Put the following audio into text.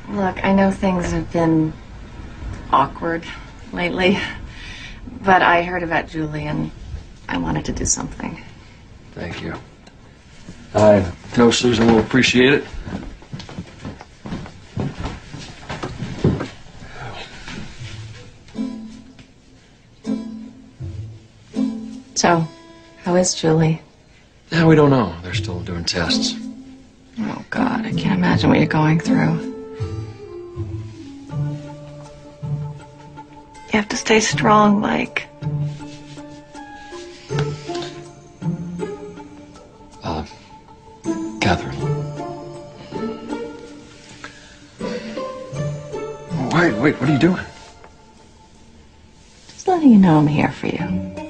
Look, I know things have been awkward lately, but I heard about Julie and I wanted to do something. Thank you. I know Susan will appreciate it. So, how is Julie? Yeah, we don't know. They're still doing tests. Oh, God, I can't imagine what you're going through. You have to stay strong, Mike. Catherine. Wait, what are you doing? Just letting you know I'm here for you.